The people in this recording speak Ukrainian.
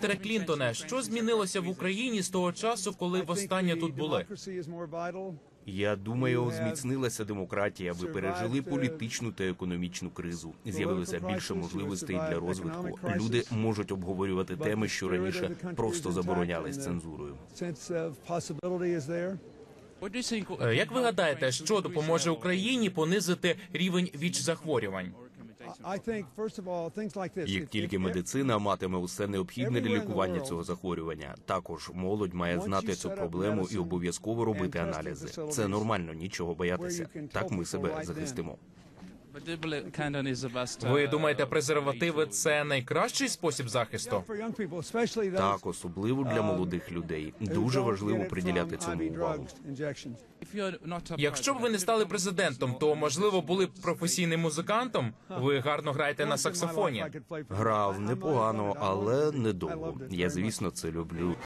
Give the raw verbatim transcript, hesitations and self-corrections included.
Містере Клінтоне, що змінилося в Україні з того часу, коли востаннє тут були? Я думаю, зміцнилася демократія, ви пережили політичну та економічну кризу. З'явилося більше можливостей для розвитку. Люди можуть обговорювати теми, що раніше просто заборонялись цензурою. Як ви гадаєте, що допоможе Україні понизити рівень ВІЧ-захворювань? Як тільки медицина матиме усе необхідне для лікування цього захворювання, також молодь має знати цю проблему і обов'язково робити аналізи. Це нормально, нічого боятися. Так ми себе захистимо. Ви думаєте, презервативи – це найкращий спосіб захисту? Так, особливо для молодих людей. Дуже важливо приділяти цьому увагу. Якщо б ви не стали президентом, то, можливо, були б професійним музикантом? Ви гарно граєте на саксофоні. Грав непогано, але недовго. Я, звісно, це люблю.